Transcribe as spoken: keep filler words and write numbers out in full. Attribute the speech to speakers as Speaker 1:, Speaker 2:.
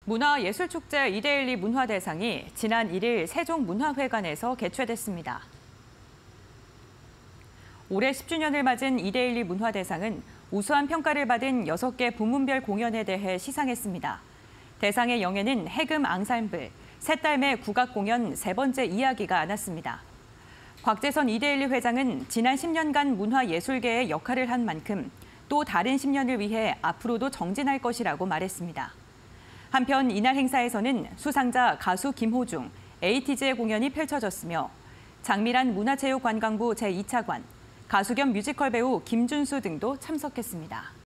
Speaker 1: 문화예술축제 이데일리 문화대상이 지난 일 일 세종문화회관에서 개최됐습니다. 올해 십 주년을 맞은 이데일리 문화대상은 우수한 평가를 받은 여섯 개 부문별 공연에 대해 시상했습니다. 대상의 영예는 해금 앙상블, 새딸매 국악공연 세 번째 이야기가 안았습니다. 곽재선 이데일리 회장은 지난 십 년간 문화예술계의 역할을 한 만큼 또 다른 십 년을 위해 앞으로도 정진할 것이라고 말했습니다. 한편 이날 행사에서는 수상자 가수 김호중, 에이티즈의 공연이 펼쳐졌으며 장미란 문화체육관광부 제이 차관, 가수 겸 뮤지컬 배우 김준수 등도 참석했습니다.